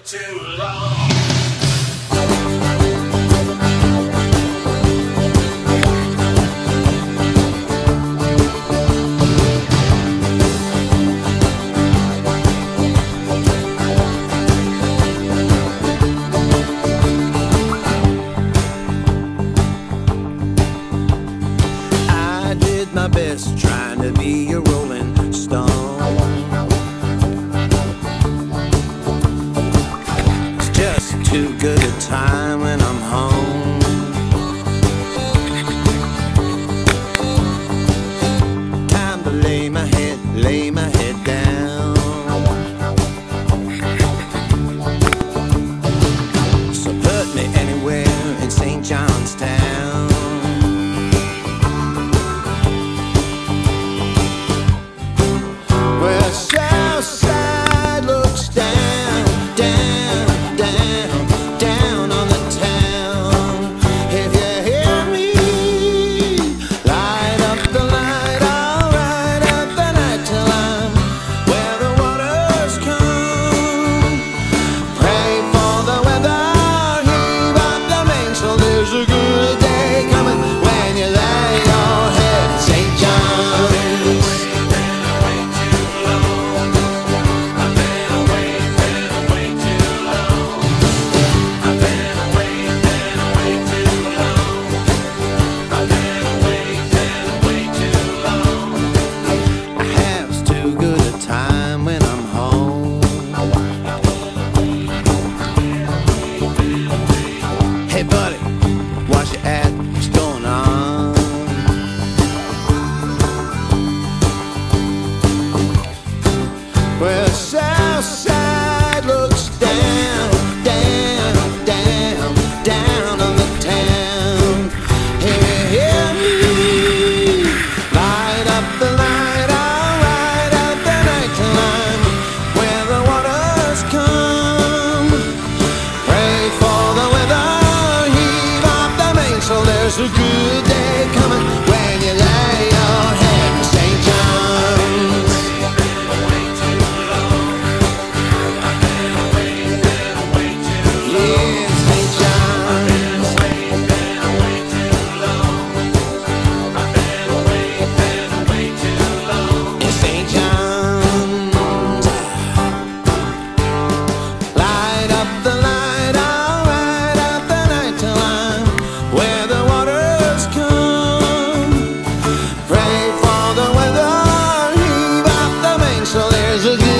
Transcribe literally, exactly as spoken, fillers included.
too long. My best trying to be a rolling stone. It's just too good a time when I'm home. Time to lay my head, lay my head down. So put me anywhere in Saint John's Town. Southside looks down, down, down, down on the town. If you hear me, light up the light, I'll ride up the night till I'm where the waters come. Pray for the weather, heave up the mainsail. There's a good day coming when you lay your head in Saint John's. Hey buddy, watch your at, what's going on? Well, Southside looks down, down, down, down on the town. Hey, you hear me? Light up the light, I'll ride out the night till I'm where the waters come. Pray for the weather, so there's a good day coming when you lay your head in Saint John's. Yeah, Saint John's. In Saint John's. Light up the light, I'll ride out the night till I'm where the waters come. Pray for the weather, heave up the mainsail. There's a good